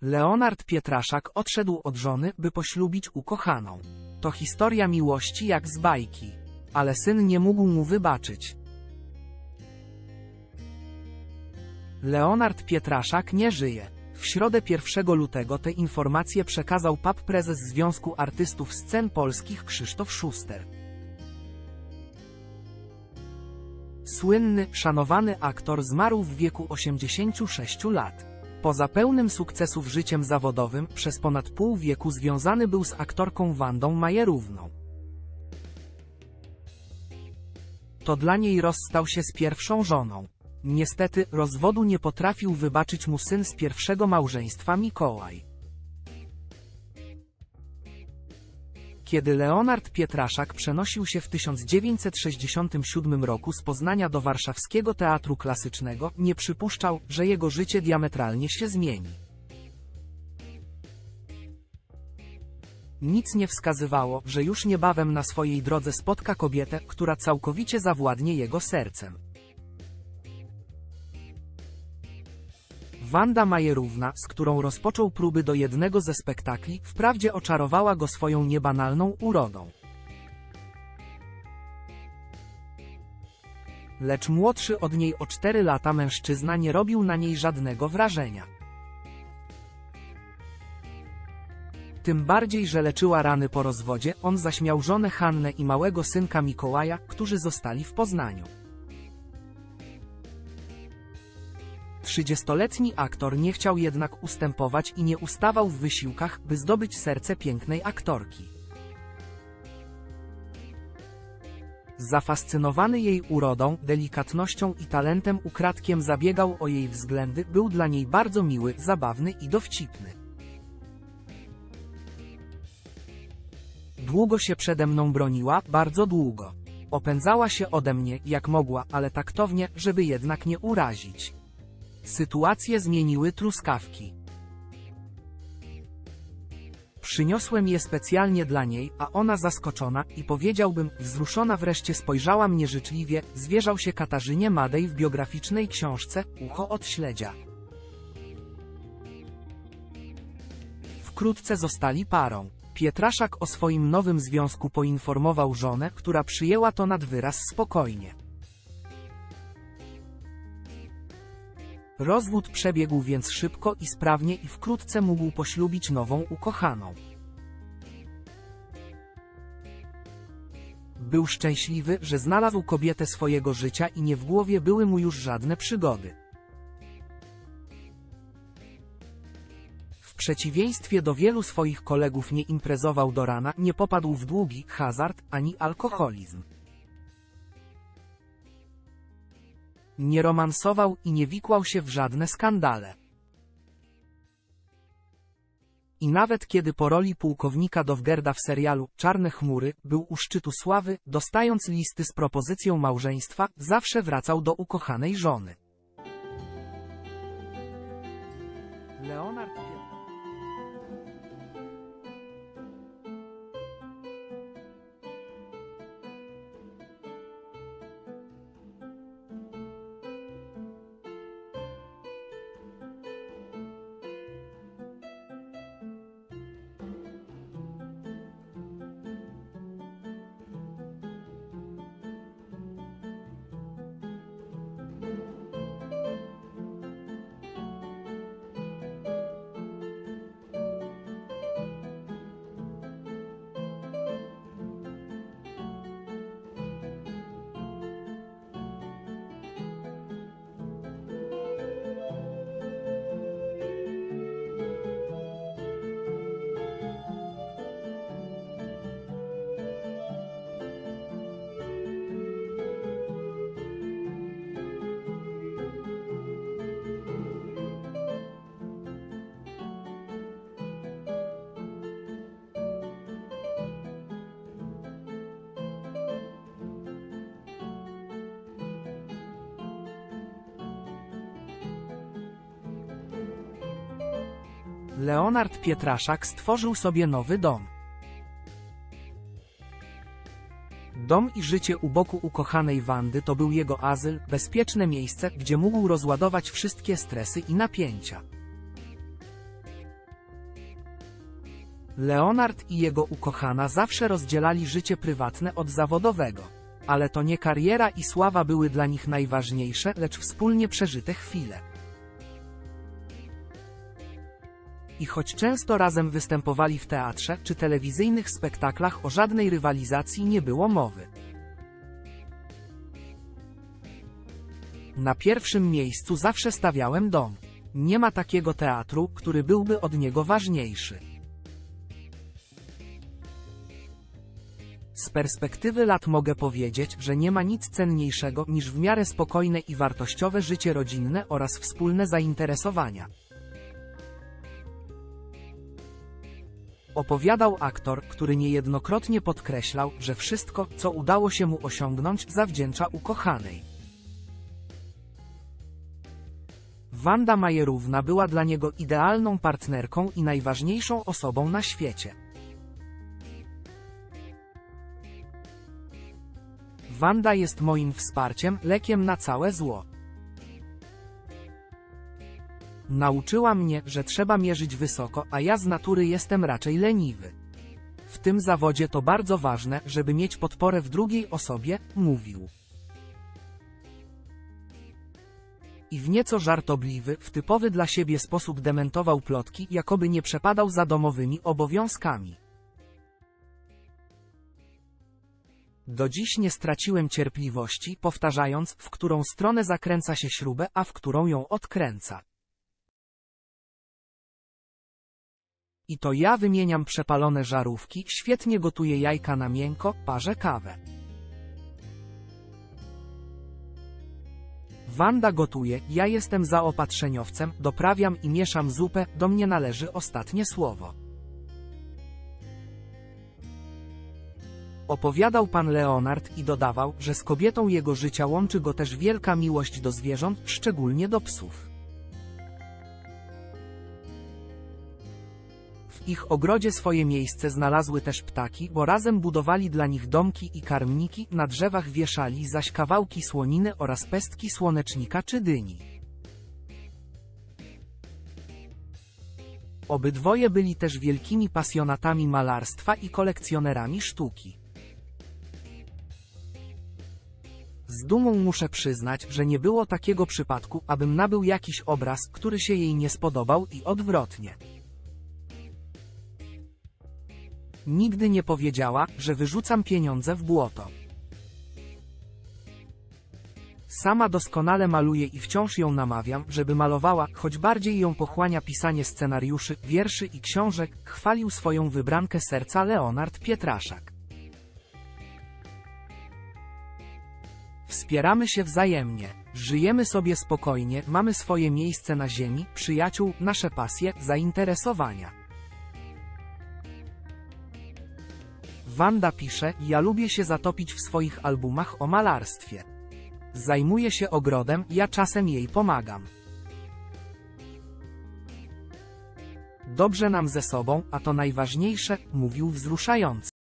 Leonard Pietraszak odszedł od żony, by poślubić ukochaną. To historia miłości jak z bajki. Ale syn nie mógł mu wybaczyć. Leonard Pietraszak nie żyje. W środę 1 lutego te informacje przekazał prezes Związku Artystów Scen Polskich Krzysztof Szuster. Słynny, szanowany aktor zmarł w wieku 86 lat. Poza pełnym sukcesów życiem zawodowym, przez ponad pół wieku związany był z aktorką Wandą Majerówną. To dla niej rozstał się z pierwszą żoną. Niestety, rozwodu nie potrafił wybaczyć mu syn z pierwszego małżeństwa Mikołaj. Kiedy Leonard Pietraszak przenosił się w 1967 roku z Poznania do warszawskiego Teatru Klasycznego, nie przypuszczał, że jego życie diametralnie się zmieni. Nic nie wskazywało, że już niebawem na swojej drodze spotka kobietę, która całkowicie zawładnie jego sercem. Wanda Majerówna, z którą rozpoczął próby do jednego ze spektakli, wprawdzie oczarowała go swoją niebanalną urodą. Lecz młodszy od niej o 4 lata mężczyzna nie robił na niej żadnego wrażenia. Tym bardziej, że leczyła rany po rozwodzie, on zaś miał żonę Hannę i małego synka Mikołaja, którzy zostali w Poznaniu. 30-letni aktor nie chciał jednak ustępować i nie ustawał w wysiłkach, by zdobyć serce pięknej aktorki. Zafascynowany jej urodą, delikatnością i talentem ukradkiem zabiegał o jej względy, był dla niej bardzo miły, zabawny i dowcipny. Długo się przede mną broniła, bardzo długo. Opędzała się ode mnie, jak mogła, ale taktownie, żeby jednak nie urazić. Sytuację zmieniły truskawki. Przyniosłem je specjalnie dla niej, a ona zaskoczona i powiedziałbym, wzruszona wreszcie spojrzała mnie życzliwie, zwierzał się Katarzynie Madej w biograficznej książce Ucho od śledzia. Wkrótce zostali parą. Pietraszak o swoim nowym związku poinformował żonę, która przyjęła to nad wyraz spokojnie. Rozwód przebiegł więc szybko i sprawnie i wkrótce mógł poślubić nową ukochaną. Był szczęśliwy, że znalazł kobietę swojego życia i nie w głowie były mu już żadne przygody. W przeciwieństwie do wielu swoich kolegów nie imprezował do rana, nie popadł w długi, hazard, ani alkoholizm. Nie romansował i nie wikłał się w żadne skandale. I nawet kiedy po roli pułkownika Dowgerda w serialu Czarne chmury był u szczytu sławy, dostając listy z propozycją małżeństwa, zawsze wracał do ukochanej żony. Leonard Leonard Pietraszak stworzył sobie nowy dom. Dom i życie u boku ukochanej Wandy to był jego azyl, bezpieczne miejsce, gdzie mógł rozładować wszystkie stresy i napięcia. Leonard i jego ukochana zawsze rozdzielali życie prywatne od zawodowego. Ale to nie kariera i sława były dla nich najważniejsze, lecz wspólnie przeżyte chwile. I choć często razem występowali w teatrze czy telewizyjnych spektaklach, o żadnej rywalizacji nie było mowy. Na pierwszym miejscu zawsze stawiałem dom. Nie ma takiego teatru, który byłby od niego ważniejszy. Z perspektywy lat mogę powiedzieć, że nie ma nic cenniejszego niż w miarę spokojne i wartościowe życie rodzinne oraz wspólne zainteresowania. Opowiadał aktor, który niejednokrotnie podkreślał, że wszystko, co udało się mu osiągnąć, zawdzięcza ukochanej. Wanda Majerówna była dla niego idealną partnerką i najważniejszą osobą na świecie. Wanda jest moim wsparciem, lekiem na całe zło. Nauczyła mnie, że trzeba mierzyć wysoko, a ja z natury jestem raczej leniwy. W tym zawodzie to bardzo ważne, żeby mieć podporę w drugiej osobie, mówił. I w nieco żartobliwy, w typowy dla siebie sposób dementował plotki, jakoby nie przepadał za domowymi obowiązkami. Do dziś nie straciłem cierpliwości, powtarzając, w którą stronę zakręca się śrubę, a w którą ją odkręca. I to ja wymieniam przepalone żarówki, świetnie gotuję jajka na miękko, parzę kawę. Wanda gotuje, ja jestem zaopatrzeniowcem, doprawiam i mieszam zupę, do mnie należy ostatnie słowo. Opowiadał pan Leonard i dodawał, że z kobietą jego życia łączy go też wielka miłość do zwierząt, szczególnie do psów. W ich ogrodzie swoje miejsce znalazły też ptaki, bo razem budowali dla nich domki i karmniki, na drzewach wieszali zaś kawałki słoniny oraz pestki słonecznika czy dyni. Obydwoje byli też wielkimi pasjonatami malarstwa i kolekcjonerami sztuki. Z dumą muszę przyznać, że nie było takiego przypadku, abym nabył jakiś obraz, który się jej nie spodobał i odwrotnie. Nigdy nie powiedziała, że wyrzucam pieniądze w błoto. Sama doskonale maluje i wciąż ją namawiam, żeby malowała, choć bardziej ją pochłania pisanie scenariuszy, wierszy i książek, chwalił swoją wybrankę serca Leonard Pietraszak. Wspieramy się wzajemnie. Żyjemy sobie spokojnie, mamy swoje miejsce na ziemi, przyjaciół, nasze pasje, zainteresowania. Wanda pisze, ja lubię się zatopić w swoich albumach o malarstwie. Zajmuje się ogrodem, ja czasem jej pomagam. Dobrze nam ze sobą, a to najważniejsze, mówił wzruszająco.